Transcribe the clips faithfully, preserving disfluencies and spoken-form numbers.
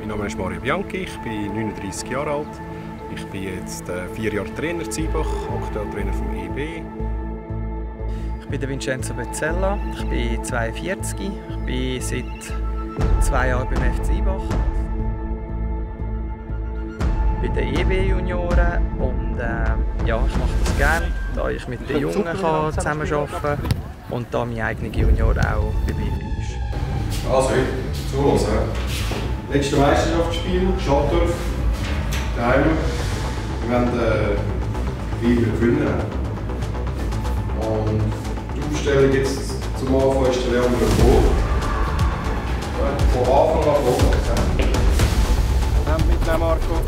Mein Name ist Mario Bianchi, ich bin neununddreissig Jahre alt. Ich bin jetzt äh, vier Jahre Trainer in Ziebach, aktuell Trainer vom E B. Ich bin der Vincenzo Bezzella, ich bin zweiundvierzig, ich bin seit zwei Jahren beim F C Ziebach. Bei den E B-Junioren und äh, ja, ich mache das gerne, da ich mit den Jungen kann zusammenarbeiten kann und da mein eigener Junior auch bei mir ist. Also, zuhören. Letzte Meisterschaftsspiel, Schottdorf, daheim. Wir haben äh, wieder gewonnen. Und die Aufstellung jetzt zum Anfang ist der Leon Bravo. Von Anfang an Vollgas. Nehmt mitnehmen, Marco.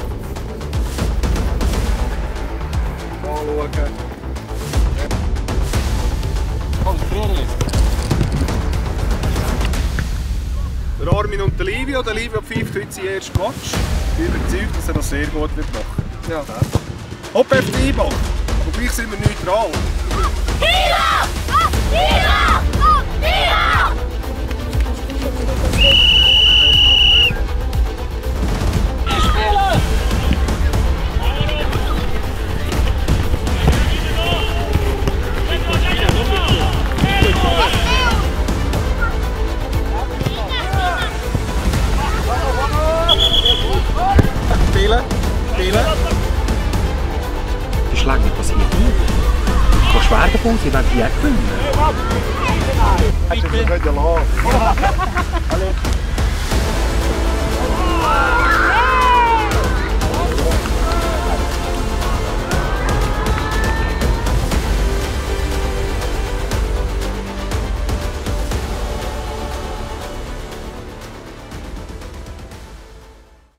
Anschauen. Konzentrieren jetzt. Der Armin und der Livio. Der Livio pfeift heute seinen ersten Match. Ich bin überzeugt, dass er das sehr gut wird machen. Ja. Hopp F C Ziebach. Aber gleich sind wir neutral. Hira! Hira! Hira! Ich spiele! Spielen, spielen. Die Schläge passiert nicht. Du kannst Schwerpunkt, sie werden die auch gewinnen. Bitte. Das könnt ihr lassen.